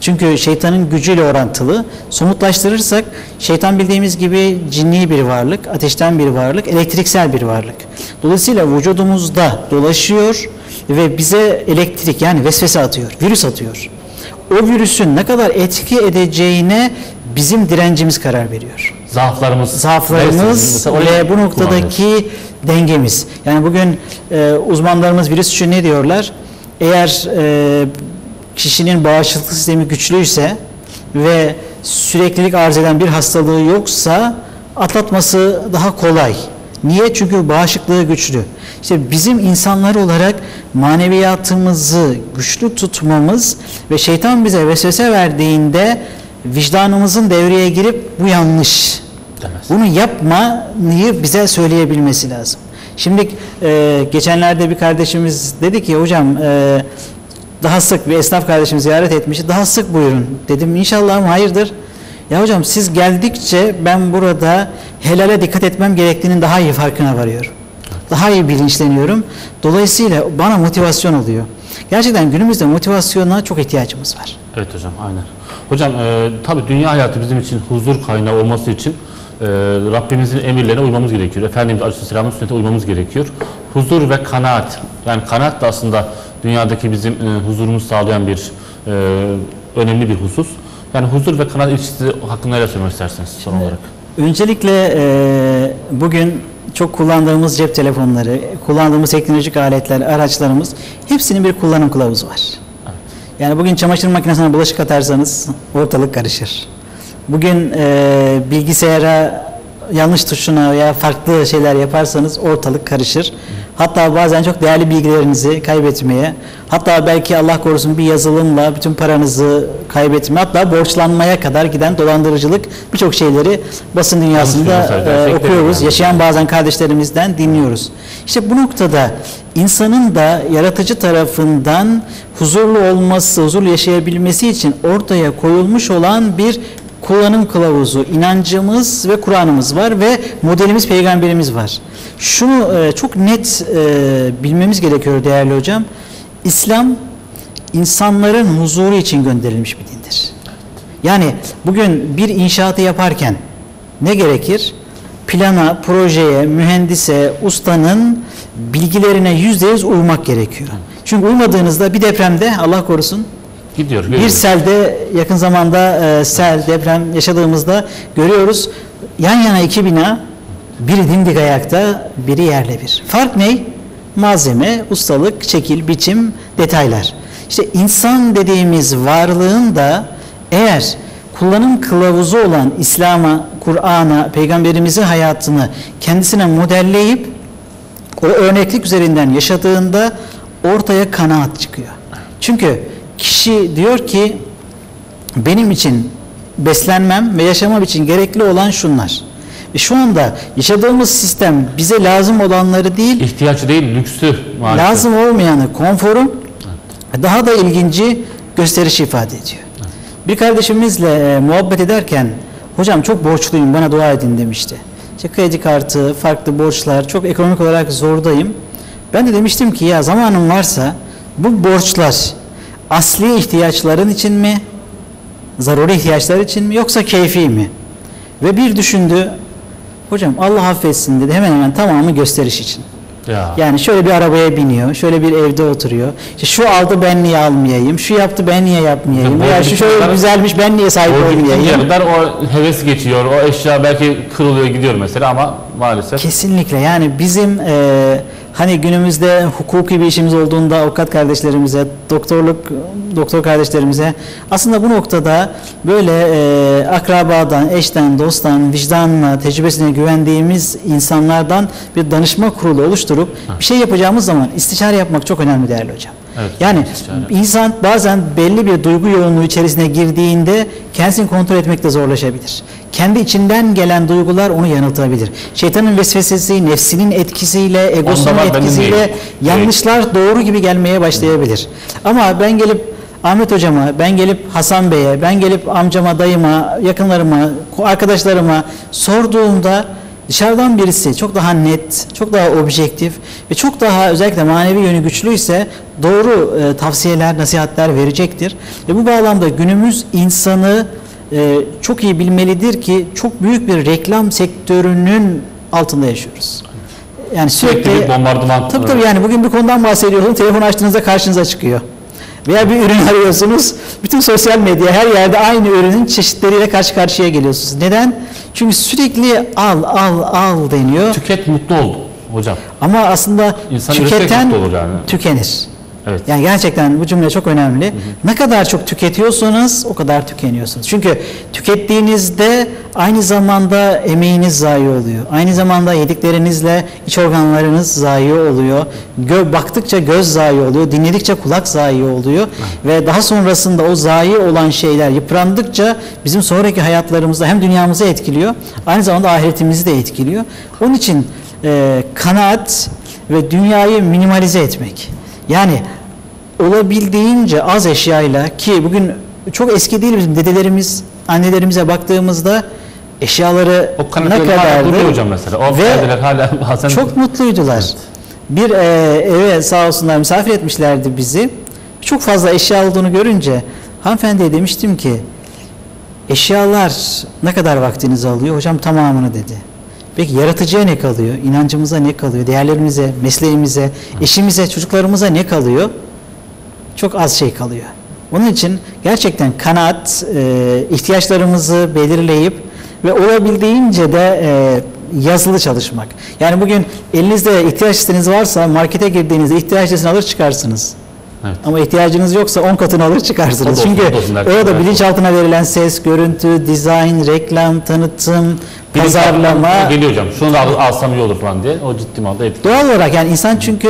[SPEAKER 2] Çünkü şeytanın gücüyle orantılı. Somutlaştırırsak şeytan bildiğimiz gibi cinni bir varlık, ateşten bir varlık, elektriksel bir varlık. Dolayısıyla vücudumuzda dolaşıyor ve bize elektrik yani vesvese atıyor, virüs atıyor. O virüsün ne kadar etki edeceğine bizim direncimiz karar veriyor.
[SPEAKER 1] Zaaflarımız,
[SPEAKER 2] Zaaflarımız ve bu noktadaki dengemiz. Yani bugün e, uzmanlarımız virüs için ne diyorlar? Eğer e, kişinin bağışıklık sistemi güçlüyse ve süreklilik arz eden bir hastalığı yoksa atlatması daha kolay. Niye? Çünkü bağışıklığı güçlü. İşte bizim insanlar olarak maneviyatımızı güçlü tutmamız ve şeytan bize vesvese verdiğinde vicdanımızın devreye girip bu yanlış, demez. Bunu yapmayı bize söyleyebilmesi lazım. Şimdi e, geçenlerde bir kardeşimiz dedi ki hocam e, daha sık bir esnaf kardeşim ziyaret etmiş, daha sık buyurun. Dedim inşallah ama hayırdır? Ya hocam siz geldikçe ben burada helale dikkat etmem gerektiğinin daha iyi farkına varıyorum. Daha iyi bilinçleniyorum. Dolayısıyla bana motivasyon oluyor. Gerçekten günümüzde motivasyona çok ihtiyacımız var.
[SPEAKER 1] Evet hocam, aynen. Hocam e, tabii dünya hayatı bizim için huzur kaynağı olması için e, Rabbimizin emirlerine uymamız gerekiyor. Efendimiz Aleyhisselam'ın sünnetine uymamız gerekiyor. Huzur ve kanaat. Yani kanaat da aslında dünyadaki bizim e, huzurumuzu sağlayan bir e, önemli bir husus. Yani huzur ve kanaat ilişkisi hakkında neler söylemek istersiniz son olarak?
[SPEAKER 2] Öncelikle e, bugün çok kullandığımız cep telefonları, kullandığımız teknolojik aletler, araçlarımız hepsinin bir kullanım kılavuzu var. Evet. Yani bugün çamaşır makinesine bulaşık atarsanız ortalık karışır. Bugün e, bilgisayara yanlış tuşuna veya farklı şeyler yaparsanız ortalık karışır. Hı. Hatta bazen çok değerli bilgilerinizi kaybetmeye, hatta belki Allah korusun bir yazılımla bütün paranızı kaybetmeye, hatta borçlanmaya kadar giden dolandırıcılık birçok şeyleri basın dünyasında e, okuyoruz. Yaşayan bazen kardeşlerimizden dinliyoruz. İşte bu noktada insanın da yaratıcı tarafından huzurlu olması, huzurlu yaşayabilmesi için ortaya koyulmuş olan bir kullanım kılavuzu, inancımız ve Kur'an'ımız var ve modelimiz Peygamberimiz var. Şunu e, çok net e, bilmemiz gerekiyor değerli hocam. İslam insanların huzuru için gönderilmiş bir dindir. Yani bugün bir inşaatı yaparken ne gerekir? Plana, projeye, mühendise, ustanın bilgilerine yüzde yüz uymak gerekiyor. Çünkü uymadığınızda bir depremde Allah korusun
[SPEAKER 1] gidiyor.
[SPEAKER 2] Bir selde yakın zamanda e, sel, deprem yaşadığımızda görüyoruz. Yan yana iki bina, biri dimdik ayakta, biri yerle bir. Fark ne? Malzeme, ustalık, şekil, biçim, detaylar. İşte insan dediğimiz varlığın da eğer kullanım kılavuzu olan İslam'a, Kur'an'a, Peygamberimizin hayatını kendisine modelleyip o örneklik üzerinden yaşadığında ortaya kanaat çıkıyor. Çünkü kişi diyor ki benim için beslenmem ve yaşamam için gerekli olan şunlar. Ve şu anda yaşadığımız sistem bize lazım olanları değil,
[SPEAKER 1] ihtiyaç değil, lüksü maalesef.
[SPEAKER 2] Lazım olmayanı, konforu, evet. Daha da ilginci gösteriş ifade ediyor. Evet. Bir kardeşimizle e, muhabbet ederken hocam çok borçluyum bana dua edin demişti. İşte kredi kartı, farklı borçlar, çok ekonomik olarak zordayım. Ben de demiştim ki ya zamanım varsa bu borçlar asli ihtiyaçların için mi, zaruri ihtiyaçlar için mi yoksa keyfi mi? Ve bir düşündü, hocam Allah affetsin dedi, hemen hemen tamamı gösteriş için. Ya. Yani şöyle bir arabaya biniyor, şöyle bir evde oturuyor. İşte şu aldı ben niye almayayım, şu yaptı ben niye yapmayayım, ya veya şu şöyle kadar, güzelmiş ben niye sahip olmayayım.
[SPEAKER 1] Kadar o heves geçiyor, o eşya belki kırılıyor gidiyor mesela ama maalesef.
[SPEAKER 2] Kesinlikle yani bizim e, hani günümüzde hukuki bir işimiz olduğunda avukat kardeşlerimize, doktorluk doktor kardeşlerimize aslında bu noktada böyle e, akrabadan, eşten, dosttan, vicdanına, tecrübesine güvendiğimiz insanlardan bir danışma kurulu oluşturup ha. bir şey yapacağımız zaman istişare yapmak çok önemli değerli hocam. Evet, yani istişare. İnsan bazen belli bir duygu yoğunluğu içerisine girdiğinde kendisini kontrol etmekte zorlaşabilir. Kendi içinden gelen duygular onu yanıltabilir. Şeytanın vesvesesi, nefsinin etkisiyle, egosunun etkisiyle yanlışlar doğru gibi gelmeye başlayabilir. Ama ben gelip Ahmet hocama, ben gelip Hasan Bey'e, ben gelip amcama, dayıma, yakınlarıma, arkadaşlarıma sorduğumda dışarıdan birisi çok daha net, çok daha objektif ve çok daha özellikle manevi yönü güçlüyse doğru e, tavsiyeler, nasihatler verecektir. Ve bu bağlamda günümüz insanı e, çok iyi bilmelidir ki çok büyük bir reklam sektörünün altında yaşıyoruz. Yani sürekli,
[SPEAKER 1] Sürekli bir bombardıman.
[SPEAKER 2] Tabii tabii, yani bugün bir konudan bahsediyorsunuz, telefon açtığınızda karşınıza çıkıyor. Veya bir ürün arıyorsunuz, bütün sosyal medya her yerde aynı ürünün çeşitleriyle karşı karşıya geliyorsunuz. Neden? Çünkü sürekli al al al deniyor.
[SPEAKER 1] Tüket mutlu ol hocam.
[SPEAKER 2] Ama aslında
[SPEAKER 1] İnsan
[SPEAKER 2] tüketen
[SPEAKER 1] mutlu olur yani.
[SPEAKER 2] tükenir.
[SPEAKER 1] Evet.
[SPEAKER 2] Yani gerçekten bu cümle çok önemli. Hı hı. Ne kadar çok tüketiyorsanız o kadar tükeniyorsunuz. Çünkü tükettiğinizde aynı zamanda emeğiniz zayi oluyor. Aynı zamanda yediklerinizle iç organlarınız zayi oluyor. Gö baktıkça göz zayi oluyor. Dinledikçe kulak zayi oluyor. Hı. Ve daha sonrasında o zayi olan şeyler yıprandıkça bizim sonraki hayatlarımızda hem dünyamızı etkiliyor, aynı zamanda ahiretimizi de etkiliyor. Onun için e, kanaat ve dünyayı minimalize etmek. Yani olabildiğince az eşyayla, ki bugün çok eski değil bizim dedelerimiz, annelerimize baktığımızda eşyaları
[SPEAKER 1] o
[SPEAKER 2] ne kadardı
[SPEAKER 1] hocam mesela. O
[SPEAKER 2] ve
[SPEAKER 1] hala bazen
[SPEAKER 2] çok mutluydular. Evet. Bir e, eve sağ olsunlar misafir etmişlerdi bizi. Çok fazla eşya olduğunu görünce hanımefendiye demiştim ki eşyalar ne kadar vaktinizi alıyor? Hocam tamamını dedi. Peki yaratıcıya ne kalıyor? İnancımıza ne kalıyor? Değerlerimize, mesleğimize, eşimize, çocuklarımıza ne kalıyor? Çok az şey kalıyor. Onun için gerçekten kanaat, e, ihtiyaçlarımızı belirleyip ve olabildiğince de e, yazılı çalışmak. Yani bugün elinizde ihtiyaç listeniz varsa markete girdiğinizde ihtiyaç listesini alır çıkarsınız. Evet. Ama ihtiyacınız yoksa on katını alır çıkarsınız. Olsun, çünkü olsun, orada bilinçaltına verilen ses, görüntü, dizayn, reklam, tanıtım,
[SPEAKER 1] Bilinç
[SPEAKER 2] pazarlama
[SPEAKER 1] geliyor hocam. Şunu da alsam iyi olur falan diye. O ciddi manada etkiliyor.
[SPEAKER 2] Doğal olarak yani insan çünkü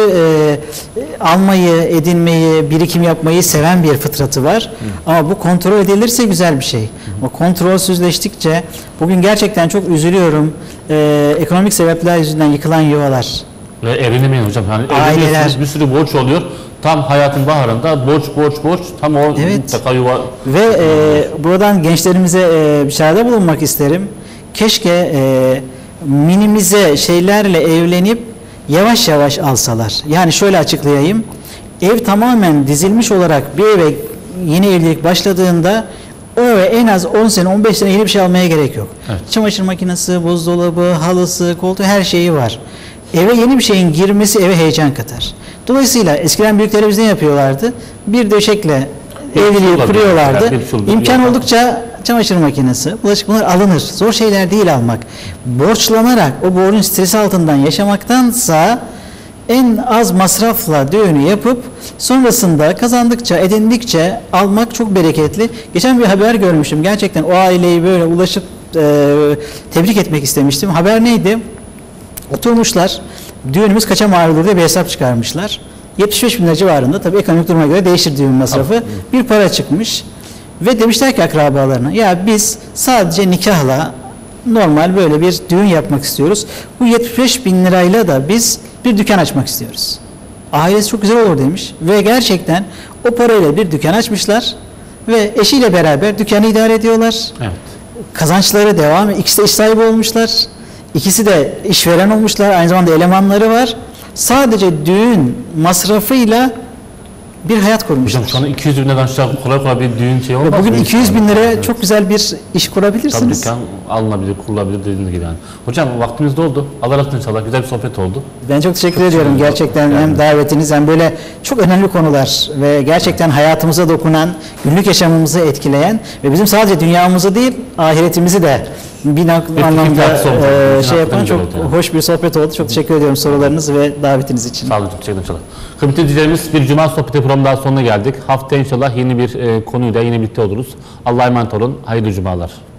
[SPEAKER 2] e, almayı, edinmeyi, birikim yapmayı seven bir fıtratı var. Hı. Ama bu kontrol edilirse güzel bir şey. Hı. Ama kontrolsüzleştikçe bugün gerçekten çok üzülüyorum. E, ekonomik sebepler yüzünden yıkılan yuvalar.
[SPEAKER 1] Ve evlenemeyin hocam. Yani
[SPEAKER 2] aileler.
[SPEAKER 1] Bir sürü borç oluyor. Tam hayatın baharında borç borç borç tam o
[SPEAKER 2] evet.
[SPEAKER 1] mutlaka yuva.
[SPEAKER 2] Ve e, buradan gençlerimize e, bir çağrıda bulunmak isterim. Keşke e, minimize şeylerle evlenip yavaş yavaş alsalar. Yani şöyle açıklayayım. Ev tamamen dizilmiş olarak bir eve yeni evlilik başladığında o eve en az on sene on beş sene yeni bir şey almaya gerek yok. Evet. Çamaşır makinesi, buzdolabı, halısı, koltuğu her şeyi var. Eve yeni bir şeyin girmesi eve heyecan katar. Dolayısıyla eskiden büyüklerimiz ne yapıyorlardı? Bir döşekle evliliği kuruyorlardı. İmkan oldukça çamaşır makinesi, bulaşık, bunlar alınır. Zor şeyler değil almak. Borçlanarak o borcun stresi altından yaşamaktansa en az masrafla düğünü yapıp sonrasında kazandıkça, edindikçe almak çok bereketli. Geçen bir haber görmüştüm. Gerçekten o aileyi böyle ulaşıp e, tebrik etmek istemiştim. Haber neydi? Oturmuşlar. Düğünümüz kaça mal olur diye bir hesap çıkarmışlar. yetmiş beş bin lira civarında, tabii ekonomik duruma göre değişir düğün masrafı. Bir para çıkmış. Ve demişler ki akrabalarına, ya biz sadece nikahla normal böyle bir düğün yapmak istiyoruz. Bu yetmiş beş bin lirayla da biz bir dükkan açmak istiyoruz. Ailesi çok güzel olur demiş. Ve gerçekten o parayla bir dükkan açmışlar. Ve eşiyle beraber dükkanı idare ediyorlar. Evet. Kazançları devam ediyor. İkisi de iş sahibi olmuşlar. İkisi de işveren olmuşlar. Aynı zamanda elemanları var. Sadece düğün masrafıyla bir hayat kurmuşlar. Hocam
[SPEAKER 1] şu an iki yüz bin liradan aşağı kolay kolay bir düğün şey olmaz.
[SPEAKER 2] Bugün iki yüz bin liraya çok güzel bir iş kurabilirsiniz.
[SPEAKER 1] Tabii ki alınabilir, kurulabilir dediğiniz gibi yani. Hocam vaktimiz doldu. Allah razı olsun inşallah. Güzel bir sohbet oldu.
[SPEAKER 2] Ben çok teşekkür çok ediyorum. Gerçekten yani. Hem davetiniz hem böyle çok önemli konular ve gerçekten hayatımıza dokunan, günlük yaşamımızı etkileyen ve bizim sadece dünyamızı değil ahiretimizi de bir, bir anlamda e, şey yapan çok yani. Hoş bir sohbet oldu. Çok teşekkür ediyorum sorularınız ve davetiniz için.
[SPEAKER 1] Sağ olun. Teşekkür ederim inşallah. Kıymetli izleyicilerimiz, bir Cuma sohbeti programı daha sonuna geldik. Haftaya inşallah yeni bir e, konuyla yine birlikte oluruz. Allah'a emanet olun. Hayırlı cumalar.